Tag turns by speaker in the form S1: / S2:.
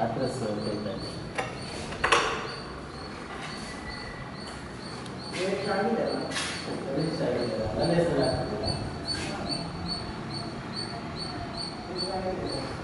S1: Address ಹೇಳ್ತಾ ಇದ್ದೀನಿ. Register ಆಗಿದೆಯಲ್ಲ, ನನ್ನ ಹೆಸರು ಆಗ್ತಿಲ್ಲ.